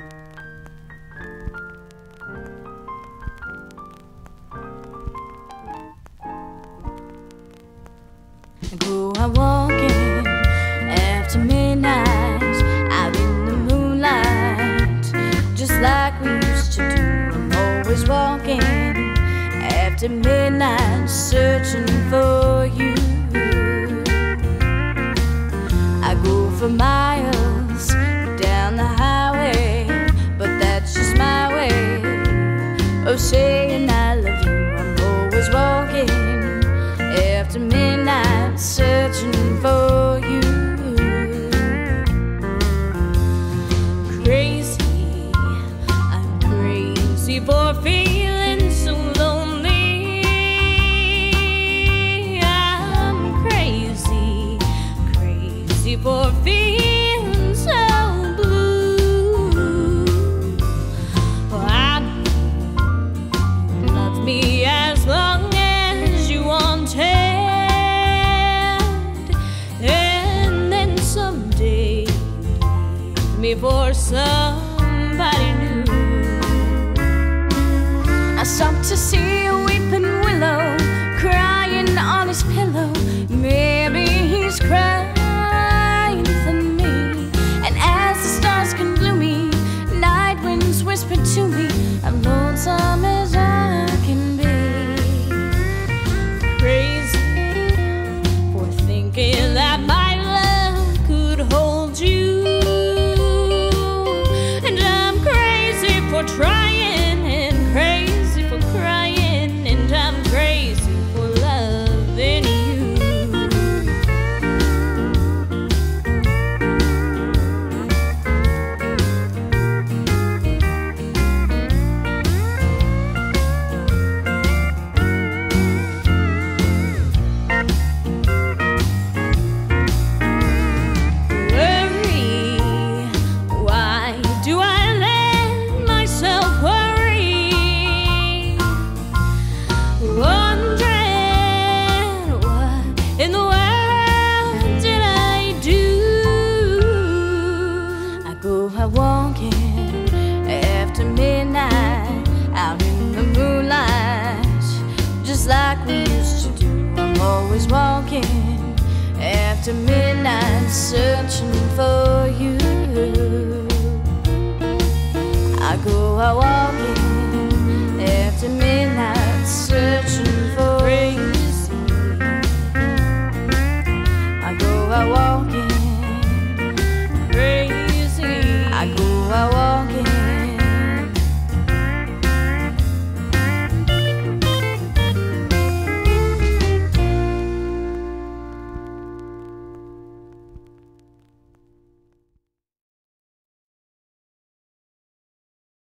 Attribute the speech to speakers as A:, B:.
A: I go out walking after midnight, out in the moonlight, just like we used to do. I'm always walking after midnight, searching for you. I go for miles down the highway, but that's just my way of saying I love you. I'm always walking after midnight, searching for you. Crazy, I'm crazy for feeling so lonely. I'm crazy, crazy for feeling so blue. I love me as long as you wanted, and then someday leave me for somebody new. I stopped to see a weeping willow crying on his pillow. Maybe he's crying for me. And as the stars can gloomy, night winds whisper to me, I'm lonesome as I can be. Crazy for thinking that my love could hold you, and I'm crazy for trying, and crazy for crying, and I'm crazy for loving you. Walking after midnight, out in the moonlight, just like we used to do. I'm always walking after midnight, searching for you. I go out walking